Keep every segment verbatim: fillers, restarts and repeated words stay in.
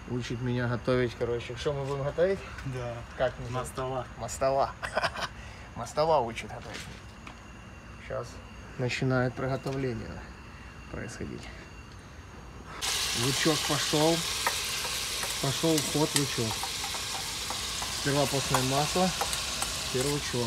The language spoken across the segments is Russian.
Учит меня готовить, короче. Что мы будем готовить? Да. Как? Мастова. Мастова. Мастова учит готовить. Сейчас начинает приготовление происходить. Лучок пошел. Пошел ход лучок. Сперва постное масло, теперь лучок.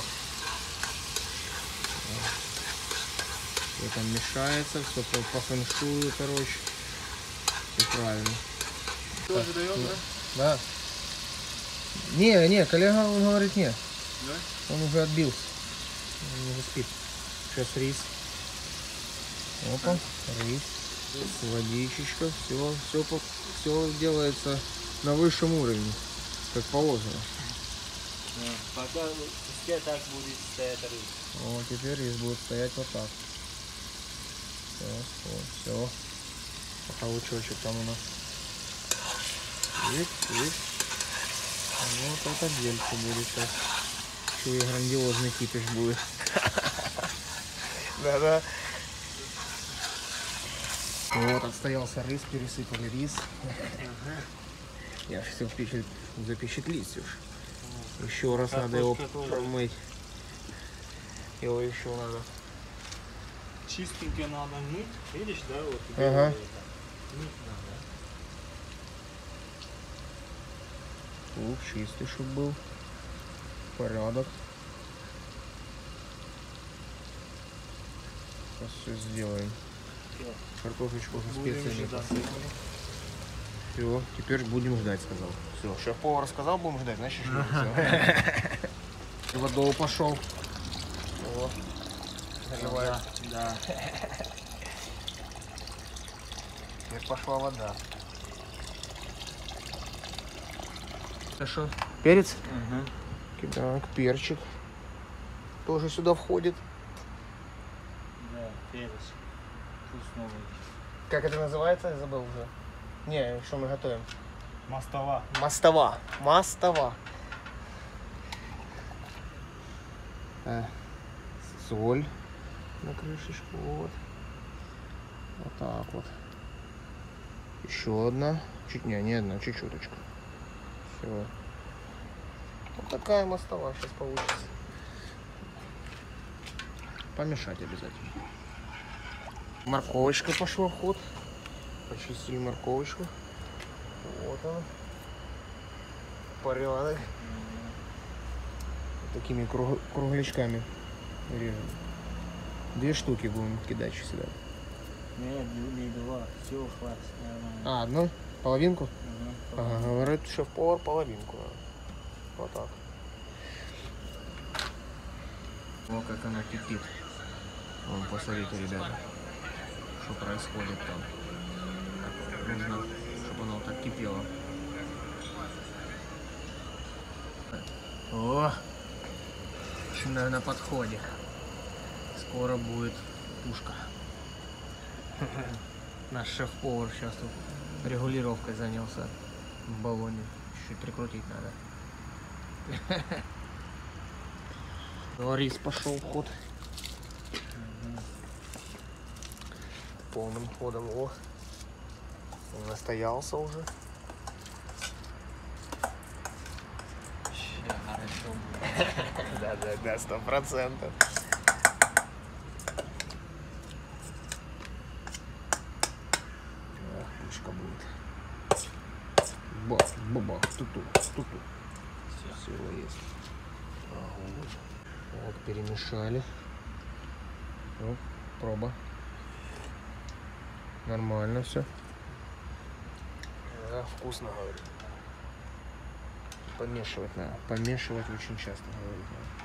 Это мешается, все по, по фэншую, короче. И правильно. Тоже дает, да? Да. Не, не, коллега, он говорит нет. Да? Он уже отбился. Он уже спит. Сейчас рис. Опа, рис. Водичечка. Все, все, все делается на высшем уровне, как положено. Да. Пока все так будет стоять рис. О, теперь рис будет стоять вот так. Все, все, все. Пока лучочек там у нас. Есть, есть. Вот это дельце будет сейчас. Еще и грандиозный кипиш будет. Да-да. Вот, отстоялся рис, пересыпали рис. Я же все запечатлить уж. Еще раз надо его промыть. Его еще надо. Чистенько надо мыть. Видишь, да? Вот. Ага. Мыть надо. Лук чистый, чтобы был. Порядок. Сейчас все сделаем. Картошечку со специями посыпали. Все, теперь будем ждать, сказал. Все, шеф-повар сказал, будем ждать, значит ждем. И водой пошел. О, заливает. Да. Теперь пошла вода. Это что? Перец? Угу. Так, перчик. Тоже сюда входит. Да, перец. Вкусный. Как это называется? Я забыл уже. Не, что мы готовим? Мастова. Мастова. Мастова. А, соль на крышечку. Вот. Вот так вот. Еще одна. Чуть не, не одна, чуть-чуточку. Все. Вот такая мастова сейчас получится. Помешать обязательно. Морковочка пошла в ход. Почистили морковочку. Вот она. Порядок. Такими круг, круглячками режем. Две штуки будем кидать сюда. Нет, не два. Все, хватит. Нормально. А, одну? Половинку? Угу. Ага, говорит шеф-повар, половинку. Вот так. Вот как она кипит. Вон, посмотрите, ребята, что происходит там. Нужно, чтобы оно вот так кипело. О! На, на подходе. Скоро будет тушка. Наш шеф-повар сейчас тут регулировкой занялся в баллоне. Чуть-чуть прикрутить надо. Ну, рис пошел в ход. Полным ходом. О, он настоялся уже. Да, да, да, сто процентов. Пушка будет. Бах, бабах, туту, туту. Все есть. Ага. Вот, перемешали. Ну, проба. Нормально все. Да, вкусно, говорит. Помешивать надо. Помешивать очень часто, говорит.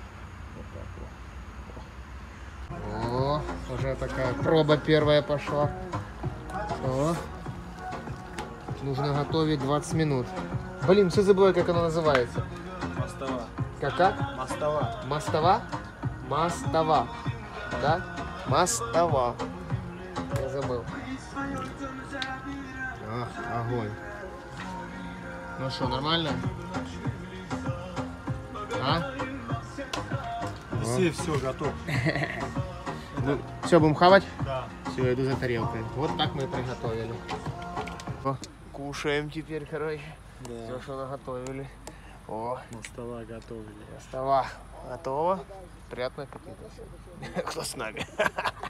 Вот так вот. О, уже такая проба первая пошла. О. Нужно готовить двадцать минут. Блин, все забыл, как оно называется. Мастова. Как как? Мастова. Мастова? Мастова. Да? Мастова. Я забыл. А, огонь. Ну что, нормально? А? Все, все, готов. Ну, все, будем хавать? Да. Все, я иду за тарелкой. Вот так мы и приготовили. О, Кушаем теперь, короче. Да. Все, что наготовили. О, На стола готовили. стола готово. Приятного аппетита. Кто с нами?